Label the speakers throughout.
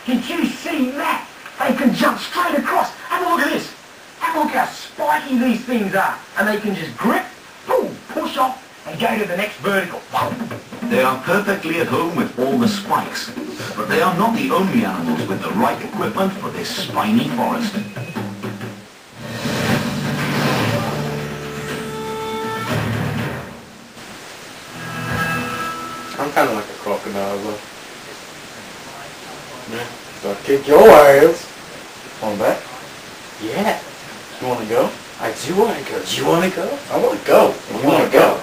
Speaker 1: Did you see that? They can jump straight across. Have a look at this. Have a look how spiky these things are. And they can just grip, boom, push off, and go to the next vertical.
Speaker 2: They are perfectly at home with all the spikes, but they are not the only animals with the right equipment for this spiny forest.
Speaker 3: I'm kind of like a crocodile, though. Yeah. So I'll kick your ass. On back? Yeah. You want to go? I do want to go. Do you want to go? I want to go. You want to go?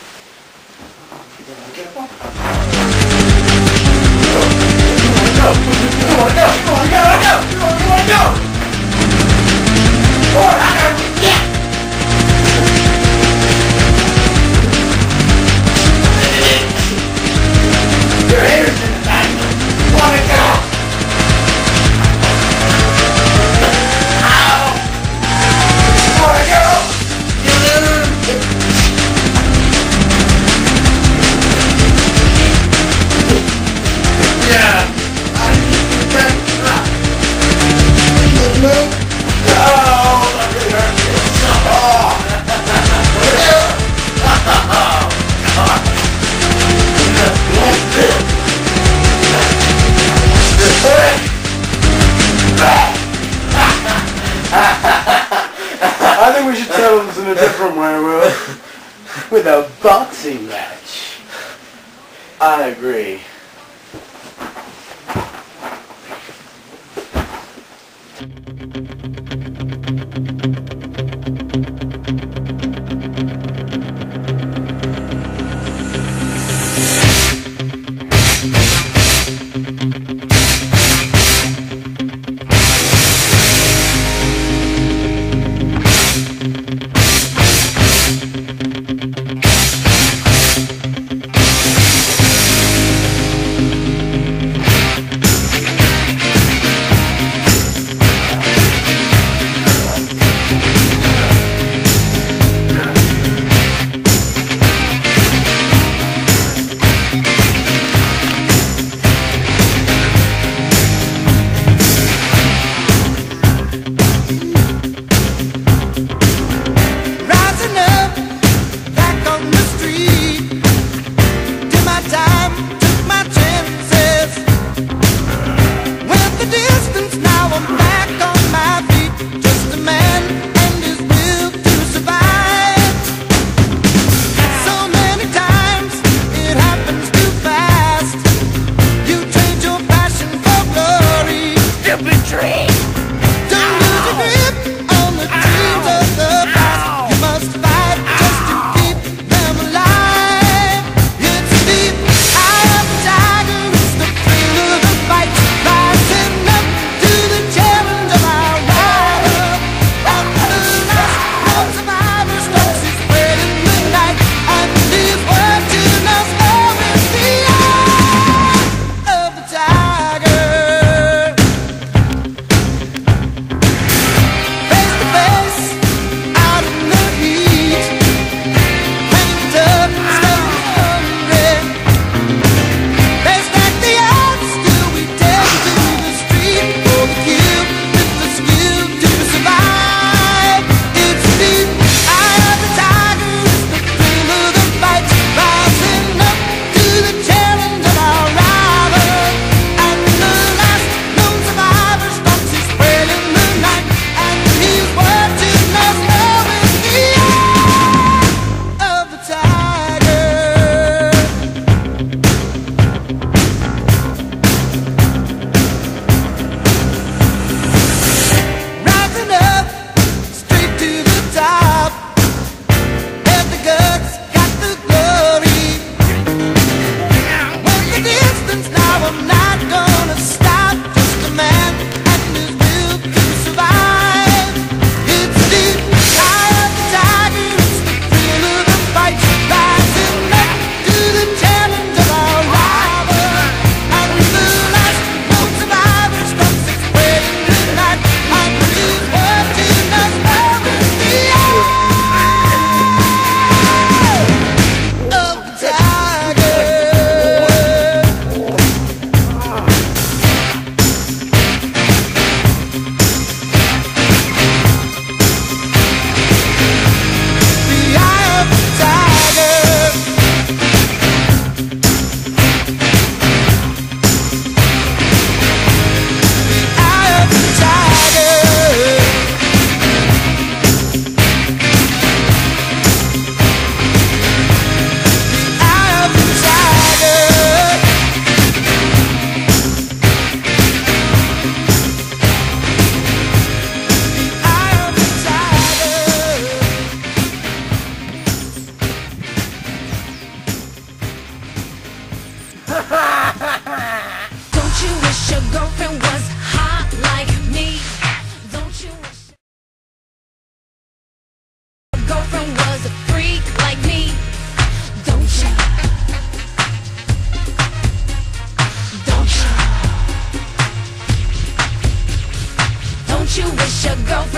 Speaker 3: I think we should settle this in a different way, Will. With a boxing match. I agree.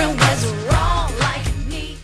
Speaker 4: there was wrong like me.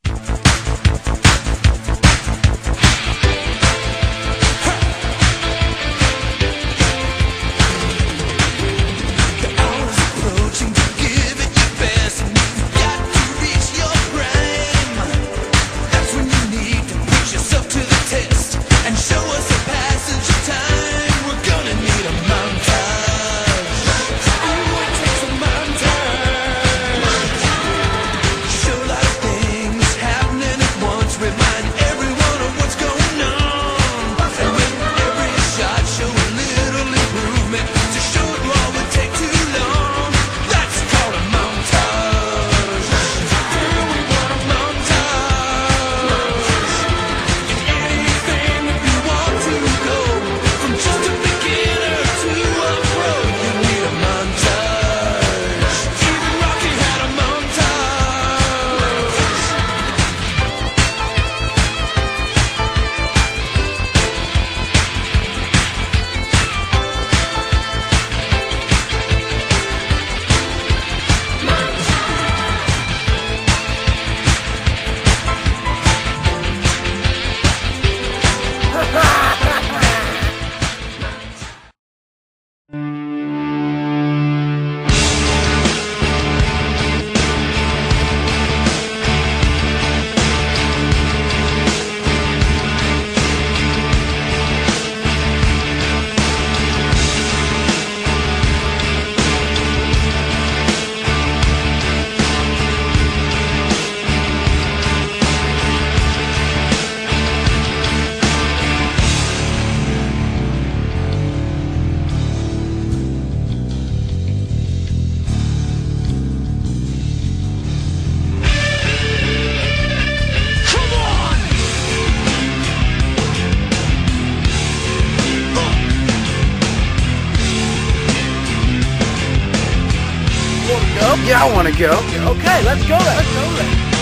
Speaker 5: The hour's approaching to give it your best, and you've got to reach your prime. That's when you need to put yourself to the test and show us a passage of time. We're gonna need a montage. Ooh, it takes a montage. Show a lot of things happening at once. Remind everyone of what's going on. And with every shot, show a little improvement. To show it all would take too long. That's called a montage. Do we want a montage? Anything if you want to go from just a beginner to a pro, you need a montage. Even Rocky had a montage. Come on!
Speaker 3: Want to go? Yeah, I want to go. Okay, let's go then. Let's go then.